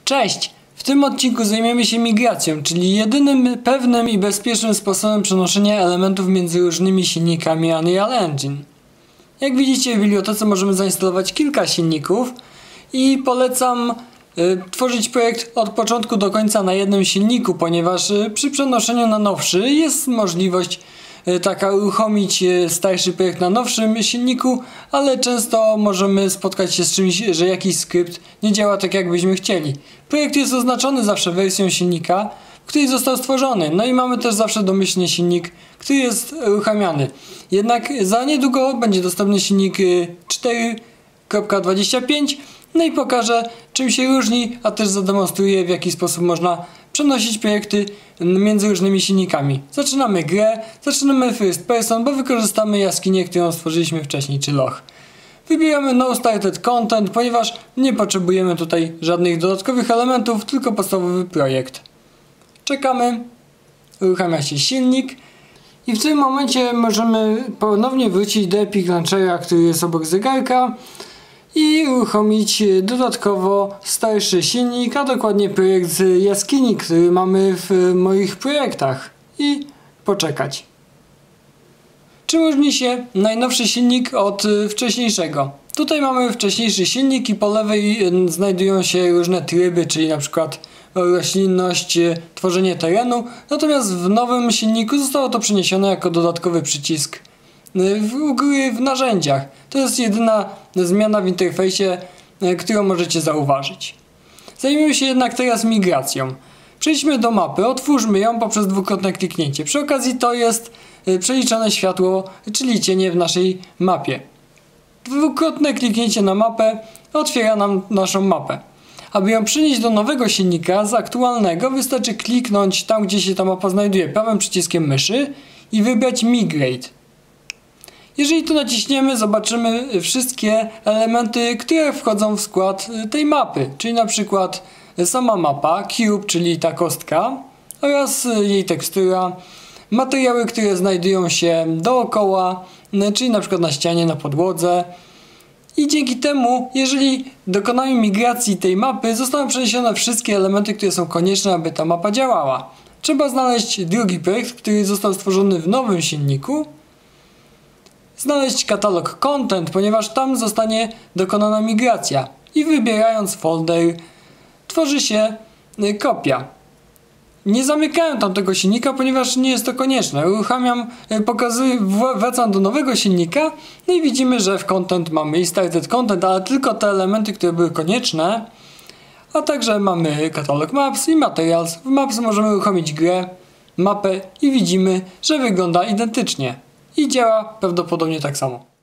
Cześć! W tym odcinku zajmiemy się migracją, czyli jedynym pewnym i bezpiecznym sposobem przenoszenia elementów między różnymi silnikami Unreal Engine. Jak widzicie, w bibliotece możemy zainstalować kilka silników i polecam tworzyć projekt od początku do końca na jednym silniku, ponieważ przy przenoszeniu na nowszy jest możliwość taka uruchomić starszy projekt na nowszym silniku, ale często możemy spotkać się z czymś, że jakiś skrypt nie działa tak, jak byśmy chcieli. Projekt jest oznaczony zawsze wersją silnika, w której został stworzony, no i mamy też zawsze domyślnie silnik, który jest uruchamiany. Jednak za niedługo będzie dostępny silnik 4.25, no i pokażę, czym się różni, a też zademonstruję, w jaki sposób można przenosić projekty między różnymi silnikami. Zaczynamy grę, zaczynamy first person, bo wykorzystamy jaskinię, którą stworzyliśmy wcześniej, czy loch. Wybieramy No Started Content, ponieważ nie potrzebujemy tutaj żadnych dodatkowych elementów, tylko podstawowy projekt. Czekamy, uruchamia się silnik i w tym momencie możemy ponownie wrócić do Epic Launchera, który jest obok zegarka, i uruchomić dodatkowo starszy silnik, a dokładnie projekt z jaskini, który mamy w moich projektach, i poczekać. Czym różni się najnowszy silnik od wcześniejszego? Tutaj mamy wcześniejszy silnik i po lewej znajdują się różne tryby, czyli na przykład roślinność, tworzenie terenu, natomiast w nowym silniku zostało to przeniesione jako dodatkowy przycisk u góry w narzędziach. To jest jedyna zmiana w interfejsie, którą możecie zauważyć. Zajmiemy się jednak teraz migracją. Przejdźmy do mapy, otwórzmy ją poprzez dwukrotne kliknięcie. Przy okazji to jest przeliczone światło, czyli cienie w naszej mapie. Dwukrotne kliknięcie na mapę otwiera nam naszą mapę. Aby ją przenieść do nowego silnika z aktualnego, wystarczy kliknąć tam, gdzie się ta mapa znajduje, prawym przyciskiem myszy i wybrać Migrate. Jeżeli tu naciśniemy, zobaczymy wszystkie elementy, które wchodzą w skład tej mapy, czyli na przykład sama mapa, cube, czyli ta kostka, oraz jej tekstura, materiały, które znajdują się dookoła, czyli na przykład na ścianie, na podłodze. I dzięki temu, jeżeli dokonamy migracji tej mapy, zostaną przeniesione wszystkie elementy, które są konieczne, aby ta mapa działała. Trzeba znaleźć drugi projekt, który został stworzony w nowym silniku, znaleźć katalog Content, ponieważ tam zostanie dokonana migracja, i wybierając folder tworzy się kopia. Nie zamykałem tamtego silnika, ponieważ nie jest to konieczne. Uruchamiam, pokazuję, wracam do nowego silnika, no i widzimy, że w Content mamy i Started Content, ale tylko te elementy, które były konieczne, a także mamy katalog Maps i Materials. W Maps możemy uruchomić grę, mapę i widzimy, że wygląda identycznie i działa prawdopodobnie tak samo.